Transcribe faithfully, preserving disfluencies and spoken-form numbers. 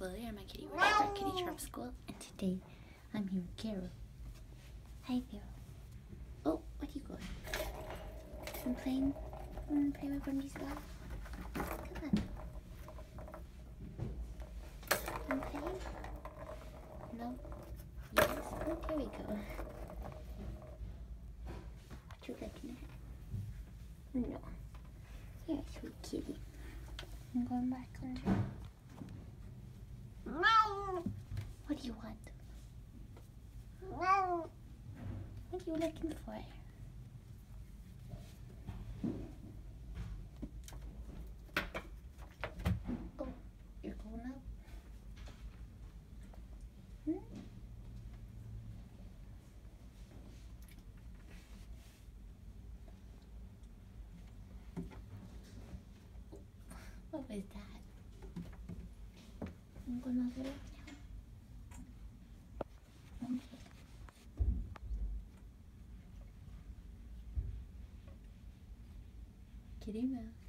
Chloe. I'm at Kitty Works at Kitty Charm School, and today I'm here with Carol. Hi, Carol. Oh, what are you going? I'm playing. I'm playing with Bundy's ball. Come on. I'm playing. No. Yes. Oh, there we go. What you looking at? No. You're a sweet kitty. I'm going back on. What do you want? What are you looking for? Oh, you're going up? Hmm? What was that? I'm going over it now. Okay. Kitty Mouse.